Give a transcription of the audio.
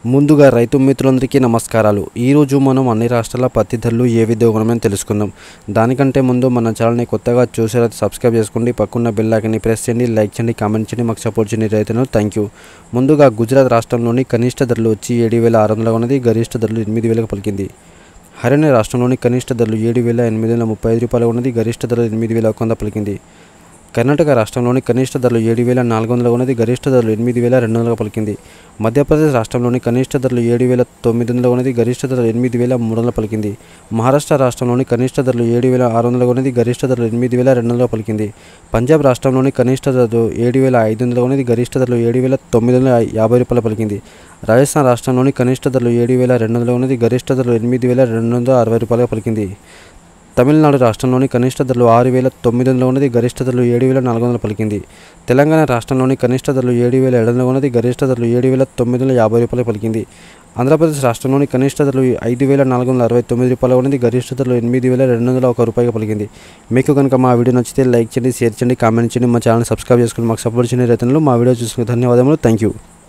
ముందుగా రైతు మిత్రులందరికీ నమస్కారాలు। ఈరోజు మనం అన్ని రాష్ట్రాల పత్తి ధరలు ఏ విధంగా ఉన్నాయో తెలుసుకుందాం। దానికంటే ముందు మన ఛానల్ని కొత్తగా చూసేవారు సబ్స్క్రైబ్ చేసుకోండి, పక్కన బెల్ ఐకాన్ని ప్రెస్ చేయండి, లైక్ చేయండి, కామెంట్ చేయండి, మాకు సపోర్ట్ చేయండి రైతులను। థాంక్యూ। ముందుగా గుజరాత్ రాష్ట్రంలోని కనిష్ట ధరలు వచ్చి 7,600 ఉన్నది, గరిష్ట ధరలు 8,000కు పలికింది। హర్యానా రాష్ట్రంలోని కనిష్ట ధరలు 7,835 రూపాయలు ఉన్నది, గరిష్ట ధరలు 8,100 పలికింది। కర్ణాటక రాష్ట్రంలోని కనిష్ట ధరలు 7,400 ఉన్నది, గరిష్ట ధరలు 8,200 పలికింది। మధ్యప్రదేశ్ రాష్ట్రంలోని కనిష్ట ధరలు 7,900 ఉన్నది, గరిష్ట ధరలు 8,300 పలికింది। మహారాష్ట్ర రాష్ట్రంలోని కనిష్ట ధరలు 7,600 ఉన్నది, గరిష్ట ధరలు 8,200 పలికింది। పంజాబ్ రాష్ట్రంలోని కనిష్ట ధరలు 7,500 ఉన్నది, గరిష్ట ధరలు 7,950 రూపాయలు పలికింది। రాజస్థాన్ రాష్ట్రంలోని కనిష్ట ధరలు 7,200 ఉన్నది, గరిష్ట ధరలు 8,260 రూపాయలు పలికింది। తమిళనాడు రాష్ట్రంలోని కనిష్ట ధరలు 6,900 ఉన్నది, గరిష్ట ధరలు 7,400 పలికింది। తెలంగాణ రాష్ట్రంలోని కనిష్ట ధరలు 7,700 ఉన్నది, గరిష్ట ధరలు 7,950 రూపాయలు పలికింది। ఆంధ్రప్రదేశ్ రాష్ట్రంలోని కనిష్ట ధరలు 5,469 రూపాయలు ఉన్నది, గరిష్ట ధరలు 8,201 రూపాయలు పలికింది। మీకు కనుక మా వీడియో నచ్చితే లైక్ చేయండి, షేర్ చేయండి, కామెంట్ చేయండి, మా ఛానల్ సబ్స్క్రైబ్ చేసుకుని మాకు సపోర్ట్ చేయండి రైతులు। మా వీడియో చూసుకుని ధన్యవాదములు। Thank you.